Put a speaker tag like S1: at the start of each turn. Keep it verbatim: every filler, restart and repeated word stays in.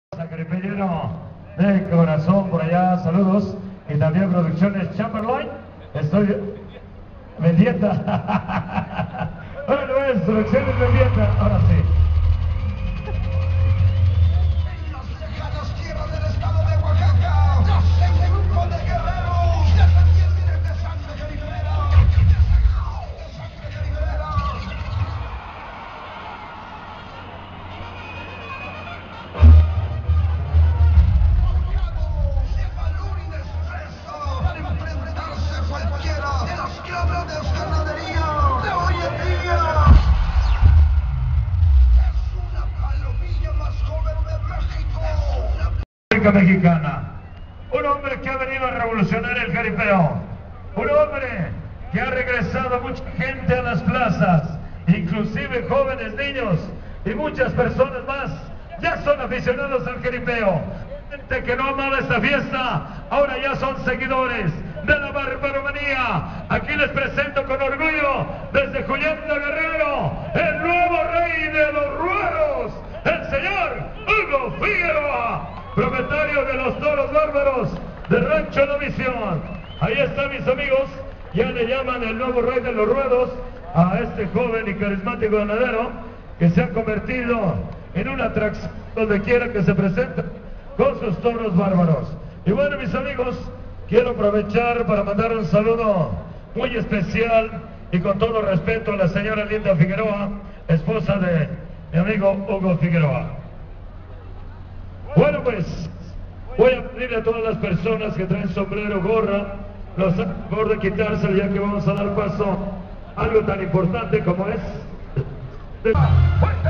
S1: Caripellero de corazón por allá, saludos. Y también Producciones Chamberlain. Estoy Mendieta. Bueno, es Producciones Mendieta, ahora sí.
S2: En las lejanas tierras del estado de Oaxaca, nace un grupo de guerreros, descendientes de sangre caribera, de sangre caribera. De valor y de esfuerzo para enfrentarse a cualquiera de las claves de ganadería de hoy en día. Es una palomilla más joven de México.
S1: República Mexicana. Un hombre que ha venido a revolucionar el jaripeo. Un hombre que ha regresado a mucha gente a las plazas, inclusive jóvenes, niños y muchas personas más. Ya son aficionados al jaripeo. Gente que no amaba esta fiesta, ahora ya son seguidores de la barbaromanía. Aquí les presento con orgullo, desde Juyenta Guerrero, el nuevo rey de los ruedos, el señor Hugo Figueroa, propietario de los toros bárbaros de Rancho La Visión. Ahí están mis amigos, ya le llaman el nuevo rey de los ruedos a este joven y carismático ganadero que se ha convertido en una atracción donde quiera que se presente con sus toros bárbaros. Y bueno, mis amigos, quiero aprovechar para mandar un saludo muy especial y con todo respeto a la señora Linda Figueroa, esposa de mi amigo Hugo Figueroa. Bueno, pues voy a pedirle a todas las personas que traen sombrero, gorra, los por de quitárselo, ya que vamos a dar paso a algo tan importante como es...